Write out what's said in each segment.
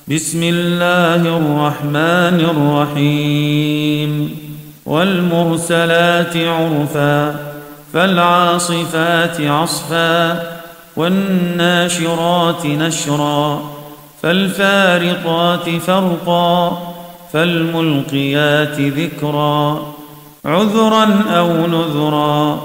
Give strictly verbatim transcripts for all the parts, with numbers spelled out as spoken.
بسم الله الرحمن الرحيم والمرسلات عرفا فالعاصفات عصفا والناشرات نشرا فالفارقات فرقا فالملقيات ذكرا عذرا أو نذرا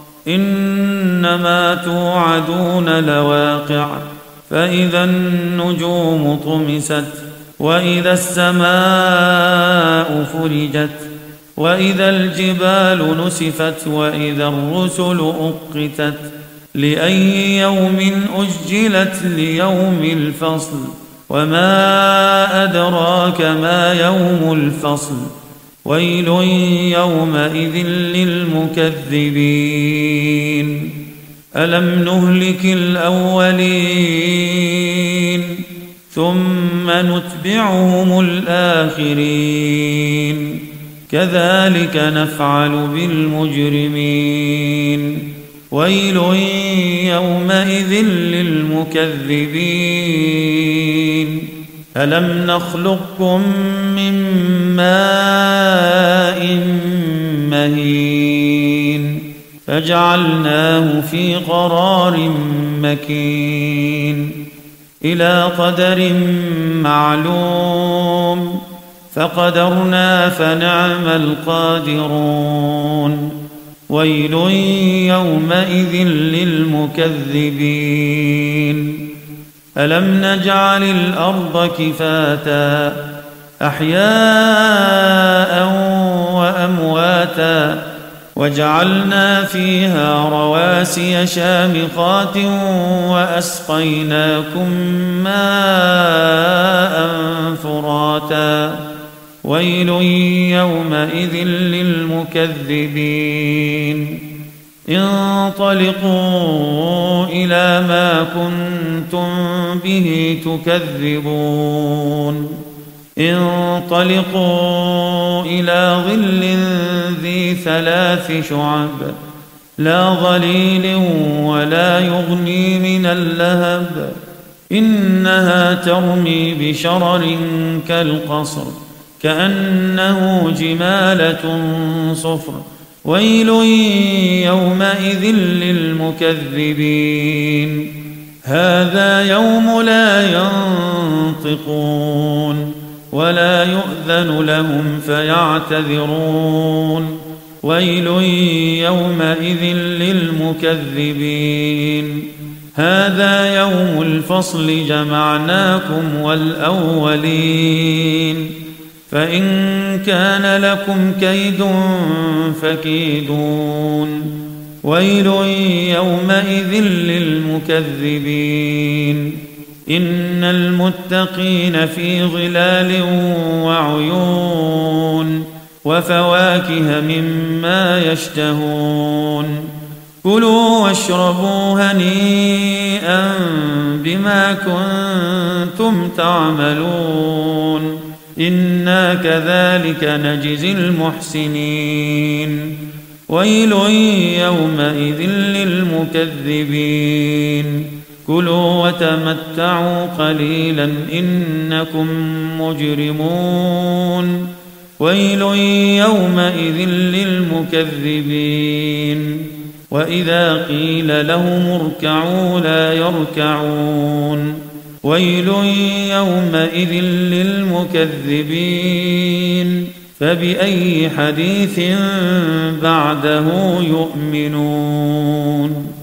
إنما توعدون لواقع فإذا النجوم طمست وإذا السماء فرجت وإذا الجبال نسفت وإذا الرسل أقتت لأي يوم أجلت ليوم الفصل وما أدراك ما يوم الفصل ويل يومئذ للمكذبين ألم نهلك الأولين ثم نتبعهم الآخرين كذلك نفعل بالمجرمين ويل يومئذ للمكذبين ألم نخلقكم من ماء مهين فجعلناه في قرار مكين إلى قدر معلوم فقدرنا فنعم القادرون ويل يومئذ للمكذبين ألم نجعل الأرض كفاتا أحياء وأمواتا وجعلنا فيها رواسي شامخات وأسقيناكم ماء فراتا ويل يومئذ للمكذبين انطلقوا إلى ما كنتم به تكذبون انطلقوا إلى ظل ذي ثلاث شعب لا ظليل ولا يغني من اللهب إنها ترمي بشرر كالقصر كأنه جمالة صفر ويل يومئذ للمكذبين هذا يوم لا ينطقون ولا يؤذن لهم فيعتذرون ويل يومئذ للمكذبين هذا يوم الفصل جمعناكم والأولين فإن كان لكم كيد فكيدون ويل يومئذ للمكذبين إن المتقين في ظلال وعيون وفواكه مما يشتهون كلوا واشربوا هنيئا بما كنتم تعملون إنا كذلك نجزي المحسنين ويل يومئذ للمكذبين كلوا وتمتعوا قليلا إنكم مجرمون ويل يومئذ للمكذبين وإذا قيل لهم اركعوا لا يركعون ويل يومئذ للمكذبين فبأي حديث بعده يؤمنون.